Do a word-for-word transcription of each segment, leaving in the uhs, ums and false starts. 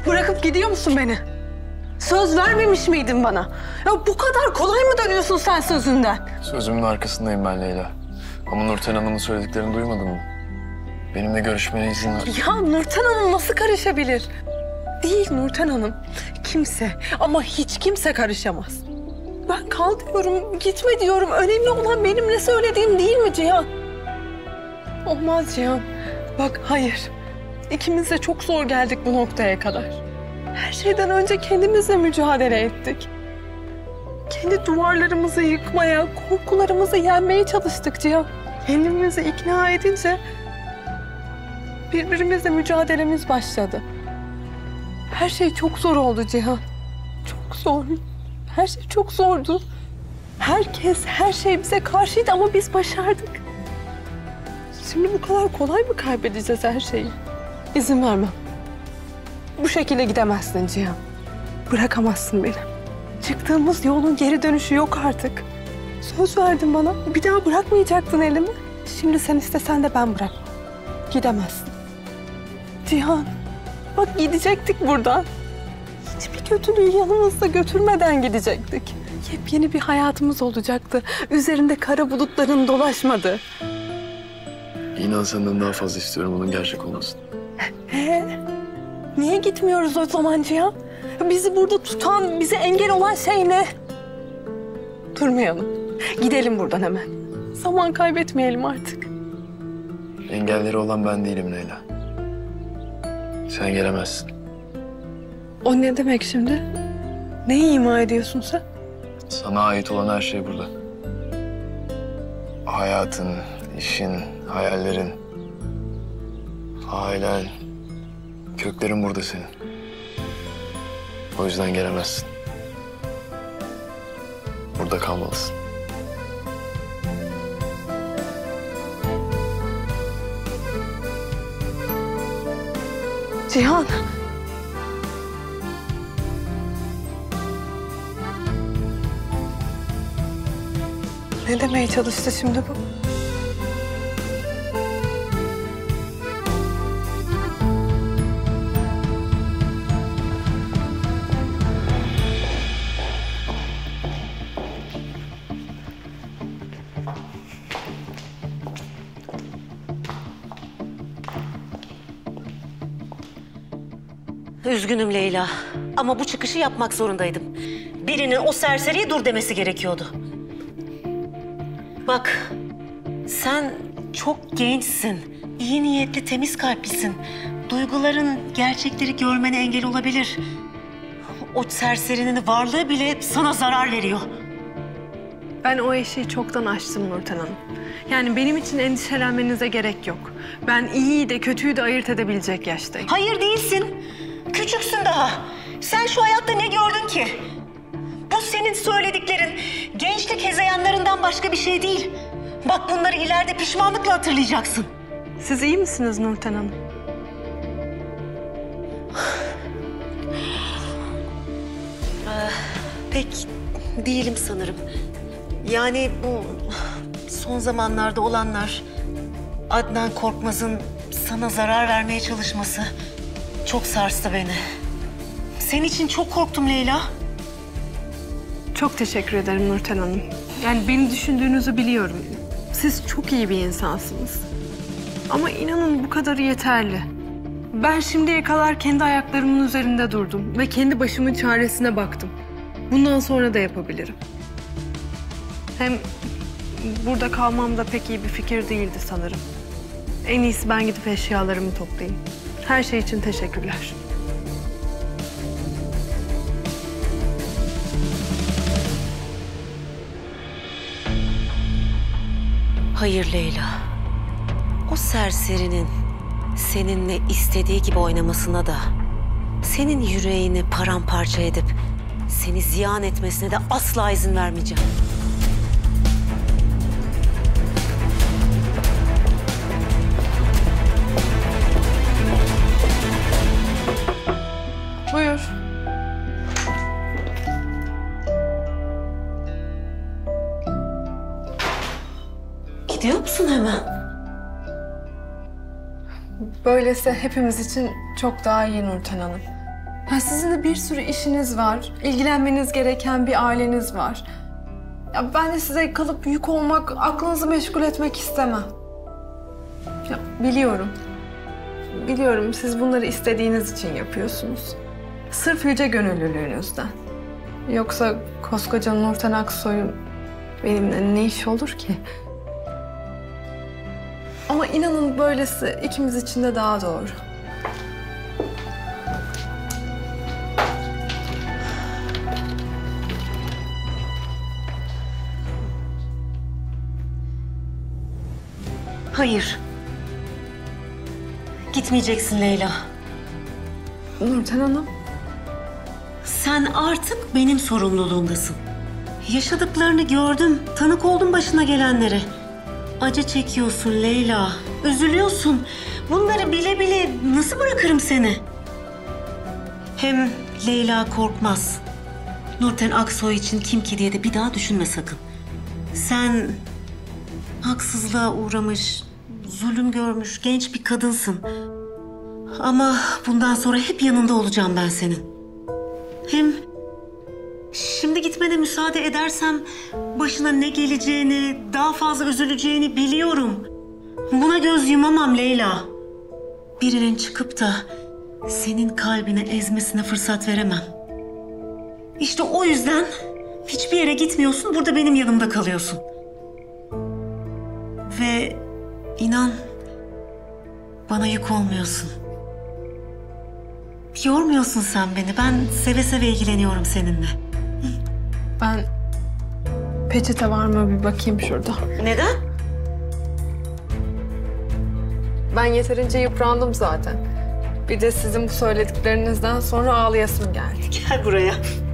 Bırakıp gidiyor musun beni? Söz vermemiş miydin bana? Ya bu kadar kolay mı dönüyorsun sen sözünden? Sözümün arkasındayım ben Leyla. Ama Nurten Hanım'ın söylediklerini duymadın mı? Benimle görüşmene izin ver. Ya Nurten Hanım nasıl karışabilir? Değil Nurten Hanım. Kimse ama hiç kimse karışamaz. Ben kal diyorum, gitme diyorum. Önemli olan benim ne söylediğim değil mi Cihan? Olmaz Cihan. Bak hayır. İkimiz de çok zor geldik bu noktaya kadar. Her şeyden önce kendimizle mücadele ettik. Kendi duvarlarımızı yıkmaya, korkularımızı yenmeye çalıştık Cihan. Kendimizi ikna edince birbirimizle mücadelemiz başladı. Her şey çok zor oldu Cihan. Çok zor. Her şey çok zordu. Herkes, her şey bize karşıydı ama biz başardık. Şimdi bu kadar kolay mı kaybedeceğiz her şeyi? İzin vermem. Bu şekilde gidemezsin Cihan. Bırakamazsın beni. Çıktığımız yolun geri dönüşü yok artık. Söz verdin bana. Bir daha bırakmayacaktın elimi. Şimdi sen istesen de ben bırakmam. Gidemezsin. Cihan, bak gidecektik buradan. Hiçbir kötülüğü yanımızda götürmeden gidecektik. Yepyeni bir hayatımız olacaktı. Üzerinde kara bulutların dolaşmadı. İnan senden daha fazla istiyorum onun gerçek olmasını. Ee, niye gitmiyoruz o zaman Cihan? Bizi burada tutan, bize engel olan şey ne? Durmayalım. Gidelim buradan hemen. Zaman kaybetmeyelim artık. Engelleri olan ben değilim Leyla. Sen gelemezsin. O ne demek şimdi? Neyi ima ediyorsun sen? Sana ait olan her şey burada. Hayatın, işin, hayallerin, ailen, köklerin burada senin. O yüzden gelemezsin. Burada kalmalısın. Cihan. Ne demeye çalıştı şimdi bu? Üzgünüm Leyla ama bu çıkışı yapmak zorundaydım. Birinin o serseriye dur demesi gerekiyordu. Bak, sen çok gençsin, iyi niyetli, temiz kalplisin. Duyguların gerçekleri görmene engel olabilir. O serserinin varlığı bile sana zarar veriyor. Ben o eşiği çoktan aştım Nurten Hanım. Yani benim için endişelenmenize gerek yok. Ben iyiyi de kötüyü de ayırt edebilecek yaştayım. Hayır değilsin. Küçüksün daha. Sen şu hayatta ne gördün ki? Bu senin söylediklerin gençlik hezeyanlarından başka bir şey değil. Bak bunları ileride pişmanlıkla hatırlayacaksın. Siz iyi misiniz Nurten Hanım? Ee, pek değilim sanırım. Yani bu son zamanlarda olanlar, Adnan Korkmaz'ın sana zarar vermeye çalışması çok sarstı beni. Senin için çok korktum Leyla. Çok teşekkür ederim Nurten Hanım. Yani beni düşündüğünüzü biliyorum. Siz çok iyi bir insansınız. Ama inanın bu kadarı yeterli. Ben şimdiye kadar kendi ayaklarımın üzerinde durdum ve kendi başımın çaresine baktım. Bundan sonra da yapabilirim. Hem burada kalmam da pek iyi bir fikir değildi sanırım. En iyisi ben gidip eşyalarımı toplayayım. Her şey için teşekkürler. Hayır Leyla. O serserinin seninle istediği gibi oynamasına da, senin yüreğini paramparça edip seni ziyan etmesine de asla izin vermeyeceğim. Buyur. Gidiyor musun hemen? Böylesi hepimiz için çok daha iyi Nurten Hanım. Ya sizin de bir sürü işiniz var. İlgilenmeniz gereken bir aileniz var. Ya ben de size kalıp yük olmak, aklınızı meşgul etmek istemem. Ya biliyorum. Biliyorum siz bunları istediğiniz için yapıyorsunuz. Sırf yüce gönüllülüğünüzden. Yoksa koskoca Nurten Aksoy'un benimle ne işi olur ki? Ama inanın böylesi ikimiz için de daha doğru. Hayır. Gitmeyeceksin Leyla. Nurten Hanım. Sen artık benim sorumluluğumdasın. Yaşadıklarını gördüm, tanık oldum başına gelenlere. Acı çekiyorsun Leyla, üzülüyorsun. Bunları bile bile nasıl bırakırım seni? Hem Leyla korkmaz. Nurten Aksoy için kim ki diye de bir daha düşünme sakın. Sen haksızlığa uğramış, zulüm görmüş genç bir kadınsın. Ama bundan sonra hep yanında olacağım ben senin. Hem şimdi gitmene müsaade edersem başına ne geleceğini, daha fazla üzüleceğini biliyorum. Buna göz yumamam Leyla. Birinin çıkıp da senin kalbine ezmesine fırsat veremem. İşte o yüzden hiçbir yere gitmiyorsun, burada benim yanımda kalıyorsun. Ve inan, bana yük olmuyorsun. Yormuyorsun sen beni. Ben seve seve ilgileniyorum seninle. Ben peçete var mı bir bakayım şurada. Neden? Ben yeterince yıprandım zaten. Bir de sizin bu söylediklerinizden sonra ağlayasım geldi. Gel buraya.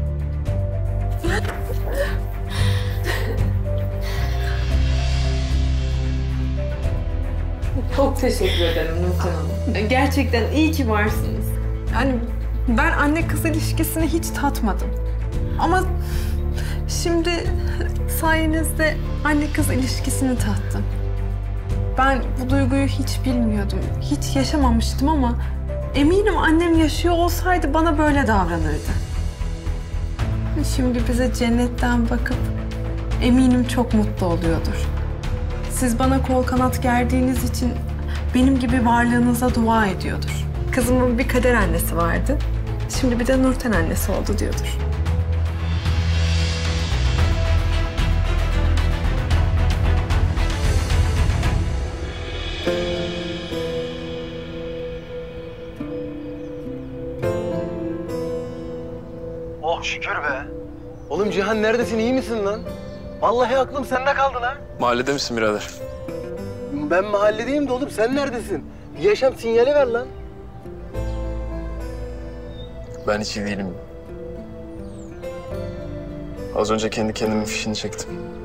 Çok teşekkür ederim Nurten Hanım. Gerçekten iyi ki varsınız. Yani ben anne kız ilişkisini hiç tatmadım. Ama şimdi sayenizde anne kız ilişkisini tattım. Ben bu duyguyu hiç bilmiyordum. Hiç yaşamamıştım ama eminim annem yaşıyor olsaydı bana böyle davranırdı. Şimdi bize cennetten bakıp eminim çok mutlu oluyordur. Siz bana kol kanat gerdiğiniz için benim gibi varlığınıza dua ediyordur. Kızımın bir kader annesi vardı. Şimdi bir de Nurten annesi oldu diyordur. Oh şükür be. Oğlum Cihan neredesin, iyi misin lan? Vallahi aklım sende kaldı lan. Mahallede misin birader? Ben mahalledeyim de oğlum, sen neredesin? Bir yaşam sinyali ver lan. Ben hiç iyi değilim. Az önce kendi kendimin fişini çektim.